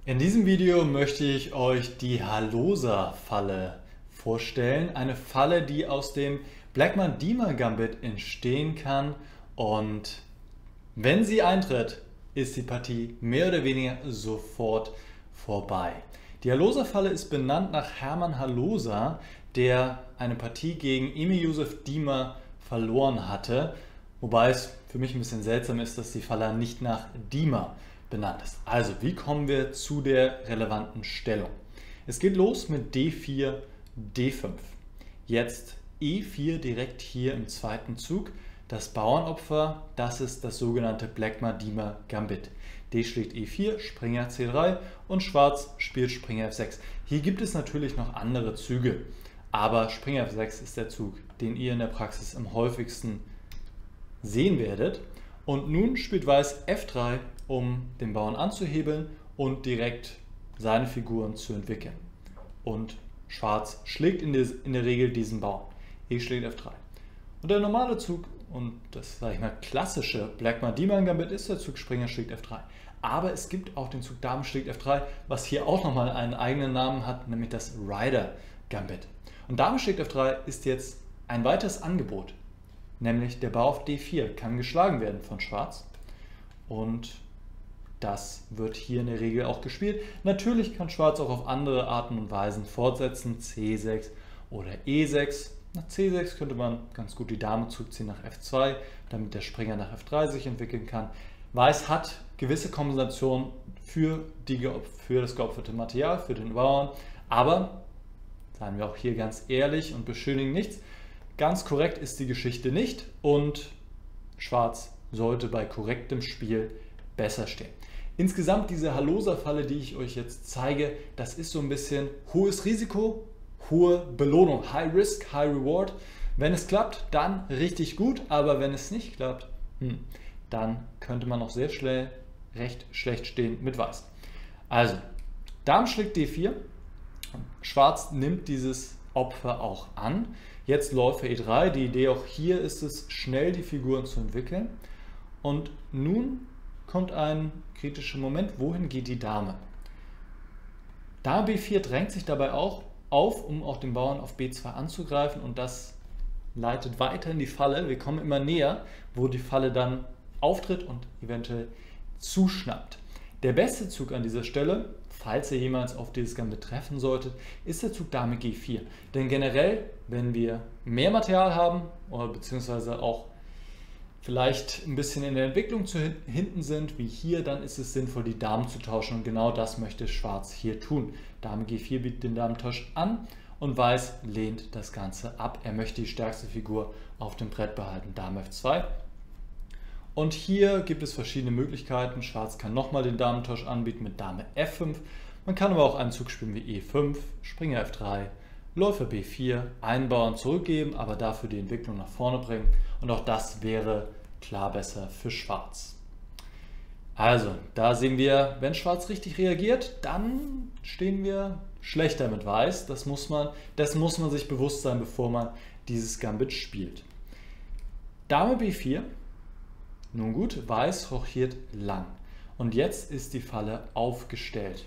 In diesem Video möchte ich euch die Halosa-Falle vorstellen. Eine Falle, die aus dem Blackman-Dima-Gambit entstehen kann, und wenn sie eintritt, ist die Partie mehr oder weniger sofort vorbei. Die Halosa-Falle ist benannt nach Hermann Halosa, der eine Partie gegen Emil Josef Dima verloren hatte, wobei es für mich ein bisschen seltsam ist, dass die Falle nicht nach Dima benannt ist. Also, wie kommen wir zu der relevanten Stellung? Es geht los mit D4, D5. Jetzt E4 direkt hier im zweiten Zug. Das Bauernopfer, das ist das sogenannte Blackman-Dima-Gambit. D schlägt E4, Springer C3 und Schwarz spielt Springer F6. Hier gibt es natürlich noch andere Züge, aber Springer F6 ist der Zug, den ihr in der Praxis am häufigsten sehen werdet. Und nun spielt Weiß F3, um den Bauern anzuhebeln und direkt seine Figuren zu entwickeln. Und Schwarz schlägt in der Regel diesen Bauern. E schlägt F3. Und der normale Zug, und das sage ich mal klassische Blackman-Dima-Gambit, ist der Zug Springer schlägt F3. Aber es gibt auch den Zug Dame schlägt F3, was hier auch nochmal einen eigenen Namen hat, nämlich das Rider-Gambit. Und Dame schlägt F3 ist jetzt ein weiteres Angebot, nämlich der Bauer auf D4 kann geschlagen werden von Schwarz. Und das wird hier in der Regel auch gespielt. Natürlich kann Schwarz auch auf andere Arten und Weisen fortsetzen, C6 oder E6. Nach C6 könnte man ganz gut die Dame zurückziehen nach F2, damit der Springer nach F3 sich entwickeln kann. Weiß hat gewisse Kompensationen für das geopferte Material, für den Bauern, aber, seien wir auch hier ganz ehrlich und beschönigen nichts, ganz korrekt ist die Geschichte nicht und Schwarz sollte bei korrektem Spiel besser stehen. Insgesamt diese Halosa-Falle, die ich euch jetzt zeige, das ist so ein bisschen hohes Risiko, hohe Belohnung, High Risk, High Reward. Wenn es klappt, dann richtig gut, aber wenn es nicht klappt, dann könnte man auch sehr schnell recht schlecht stehen mit Weiß. Also, Dame schlägt D4, Schwarz nimmt dieses Opfer auch an. Jetzt Läufer E3, die Idee auch hier ist es, schnell die Figuren zu entwickeln. Und nun kommt ein kritischer Moment, wohin geht die Dame? Dame B4 drängt sich dabei auch auf, um auch den Bauern auf B2 anzugreifen, und das leitet weiter in die Falle. Wir kommen immer näher, wo die Falle dann auftritt und eventuell zuschnappt. Der beste Zug an dieser Stelle, falls ihr jemals auf dieses Gambit treffen solltet, ist der Zug Dame G4. Denn generell, wenn wir mehr Material haben oder beziehungsweise auch vielleicht ein bisschen in der Entwicklung hinten sind, wie hier, dann ist es sinnvoll, die Damen zu tauschen, und genau das möchte Schwarz hier tun. Dame G4 bietet den Damentausch an und Weiß lehnt das Ganze ab. Er möchte die stärkste Figur auf dem Brett behalten, Dame F2. Und hier gibt es verschiedene Möglichkeiten. Schwarz kann nochmal den Damentausch anbieten mit Dame F5. Man kann aber auch einen Zug spielen wie E5, Springer F3, Läufer B4, einen Bauern zurückgeben, aber dafür die Entwicklung nach vorne bringen. Und auch das wäre klar besser für Schwarz. Also, da sehen wir, wenn Schwarz richtig reagiert, dann stehen wir schlechter mit Weiß. Das muss man sich bewusst sein, bevor man dieses Gambit spielt. Dame B4. Nun gut, Weiß rochiert lang. Und jetzt ist die Falle aufgestellt.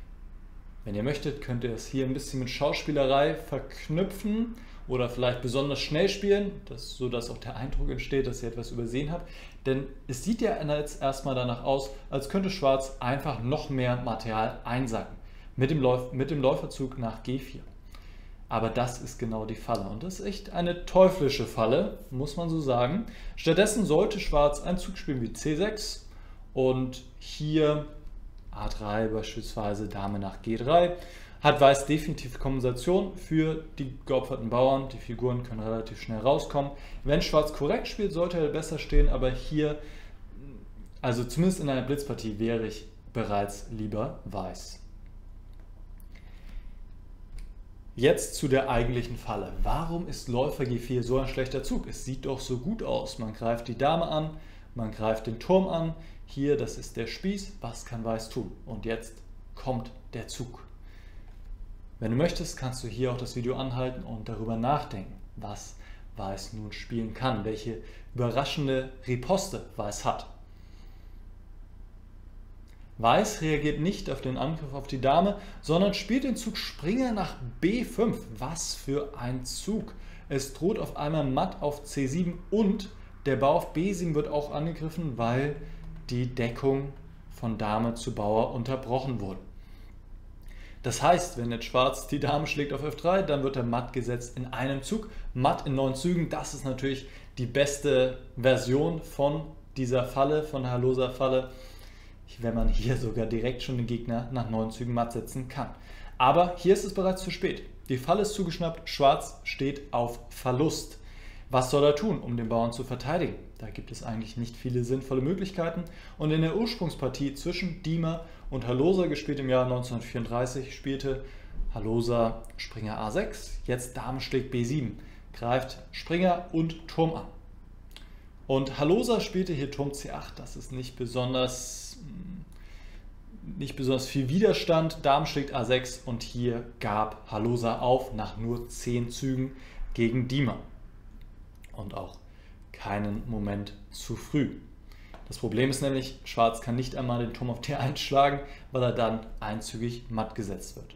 Wenn ihr möchtet, könnt ihr es hier ein bisschen mit Schauspielerei verknüpfen oder vielleicht besonders schnell spielen, sodass auch der Eindruck entsteht, dass ihr etwas übersehen habt. Denn es sieht ja jetzt erstmal danach aus, als könnte Schwarz einfach noch mehr Material einsacken mit dem Läuferzug nach G4. Aber das ist genau die Falle, und das ist echt eine teuflische Falle, muss man so sagen. Stattdessen sollte Schwarz einen Zug spielen wie C6 und hier A3 beispielsweise, Dame nach G3, hat Weiß definitiv Kompensation für die geopferten Bauern. Die Figuren können relativ schnell rauskommen. Wenn Schwarz korrekt spielt, sollte er besser stehen, aber hier, also zumindest in einer Blitzpartie, wäre ich bereits lieber Weiß. Jetzt zu der eigentlichen Falle. Warum ist Läufer G4 so ein schlechter Zug? Es sieht doch so gut aus. Man greift die Dame an, man greift den Turm an. Hier, das ist der Spieß. Was kann Weiß tun? Und jetzt kommt der Zug. Wenn du möchtest, kannst du hier auch das Video anhalten und darüber nachdenken, was Weiß nun spielen kann, welche überraschende Riposte Weiß hat. Weiß reagiert nicht auf den Angriff auf die Dame, sondern spielt den Zug Springer nach B5. Was für ein Zug! Es droht auf einmal Matt auf C7 und der Bauer auf B7 wird auch angegriffen, weil die Deckung von Dame zu Bauer unterbrochen wurde. Das heißt, wenn jetzt Schwarz die Dame schlägt auf F3, dann wird der Matt gesetzt in einem Zug. Matt in 9 Zügen, das ist natürlich die beste Version von dieser Falle, von der Haloser-Falle, wenn man hier sogar direkt schon den Gegner nach 9 Zügen matt setzen kann. Aber hier ist es bereits zu spät. Die Falle ist zugeschnappt, Schwarz steht auf Verlust. Was soll er tun, um den Bauern zu verteidigen? Da gibt es eigentlich nicht viele sinnvolle Möglichkeiten. Und in der Ursprungspartie zwischen Diemer und Haloser, gespielt im Jahr 1934, spielte Haloser Springer A6, jetzt Dame schlägt B7, greift Springer und Turm an. Und Haloser spielte hier Turm C8, das ist nicht besonders viel Widerstand. Dame schlägt A6 und hier gab Haloser auf nach nur 10 Zügen gegen Diemer. Und auch keinen Moment zu früh. Das Problem ist nämlich, Schwarz kann nicht einmal den Turm auf D1 schlagen, weil er dann einzügig matt gesetzt wird.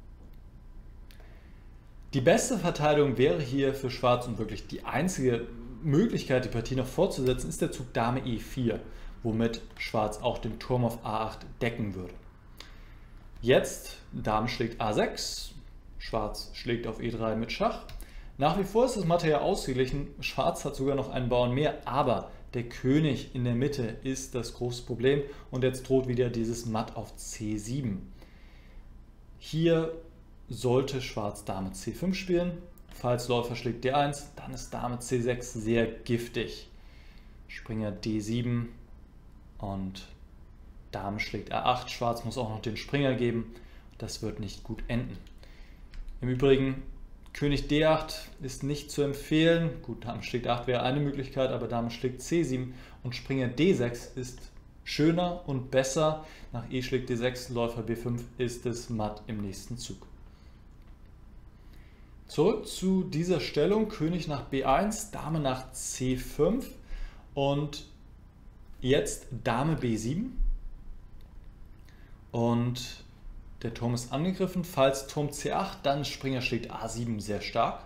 Die beste Verteidigung wäre hier für Schwarz und wirklich die einzige Möglichkeit, die Partie noch fortzusetzen, ist der Zug Dame E4, womit Schwarz auch den Turm auf A8 decken würde. Jetzt Dame schlägt A6, Schwarz schlägt auf E3 mit Schach. Nach wie vor ist das Material ausgeglichen, Schwarz hat sogar noch einen Bauern mehr, aber der König in der Mitte ist das große Problem und jetzt droht wieder dieses Matt auf C7. Hier sollte Schwarz Dame C5 spielen. Falls Läufer schlägt D1, dann ist Dame C6 sehr giftig. Springer D7 und Dame schlägt A8. Schwarz muss auch noch den Springer geben. Das wird nicht gut enden. Im Übrigen, König D8 ist nicht zu empfehlen. Gut, Dame schlägt 8 wäre eine Möglichkeit, aber Dame schlägt C7 und Springer D6 ist schöner und besser. Nach E schlägt D6, Läufer B5 ist es matt im nächsten Zug. Zurück zu dieser Stellung, König nach B1, Dame nach C5 und jetzt Dame B7 und der Turm ist angegriffen. Falls Turm C8, dann Springer schlägt A7 sehr stark.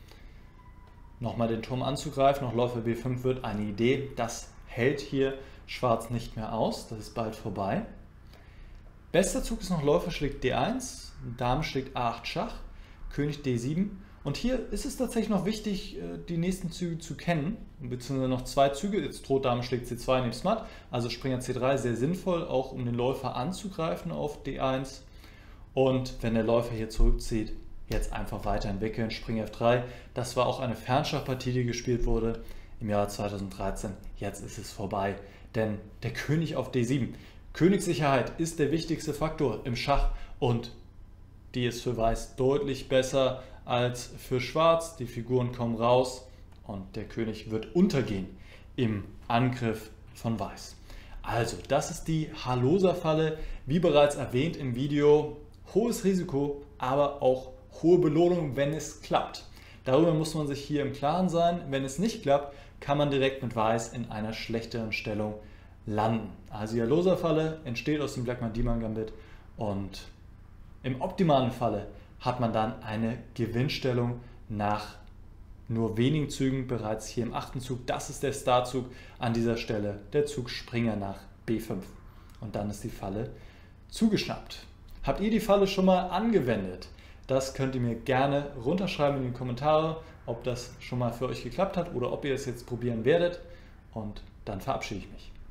Nochmal den Turm anzugreifen, noch Läufer B5 wird eine Idee, das hält hier Schwarz nicht mehr aus, das ist bald vorbei. Bester Zug ist noch Läufer schlägt D1, Dame schlägt A8 Schach, König D7 und hier ist es tatsächlich noch wichtig, die nächsten Züge zu kennen, beziehungsweise noch 2 Züge, jetzt droht Dame schlägt C2 nebst Matt, also Springer C3 sehr sinnvoll, auch um den Läufer anzugreifen auf D1 und wenn der Läufer hier zurückzieht, jetzt einfach weiterentwickeln, Springer F3, das war auch eine Fernschachpartie, die gespielt wurde im Jahr 2013, jetzt ist es vorbei, denn der König auf D7, Königssicherheit ist der wichtigste Faktor im Schach und die ist für Weiß deutlich besser als für Schwarz. Die Figuren kommen raus und der König wird untergehen im Angriff von Weiß. Also, das ist die Haloser-Falle. Wie bereits erwähnt im Video, hohes Risiko, aber auch hohe Belohnung, wenn es klappt. Darüber muss man sich hier im Klaren sein. Wenn es nicht klappt, kann man direkt mit Weiß in einer schlechteren Stellung landen. Also die Haloser-Falle entsteht aus dem Blackman-Diemer-Gambit und im optimalen Falle hat man dann eine Gewinnstellung nach nur wenigen Zügen, bereits hier im 8. Zug. Das ist der Startzug an dieser Stelle, der Zug Springer nach B5. Und dann ist die Falle zugeschnappt. Habt ihr die Falle schon mal angewendet? Das könnt ihr mir gerne runterschreiben in die Kommentare, ob das schon mal für euch geklappt hat oder ob ihr es jetzt probieren werdet. Und dann verabschiede ich mich.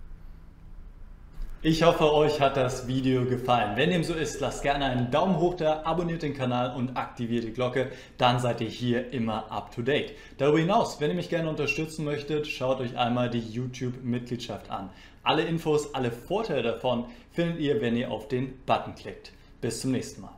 Ich hoffe, euch hat das Video gefallen. Wenn dem so ist, lasst gerne einen Daumen hoch da, abonniert den Kanal und aktiviert die Glocke, dann seid ihr hier immer up to date. Darüber hinaus, wenn ihr mich gerne unterstützen möchtet, schaut euch einmal die YouTube-Mitgliedschaft an. Alle Infos, alle Vorteile davon findet ihr, wenn ihr auf den Button klickt. Bis zum nächsten Mal.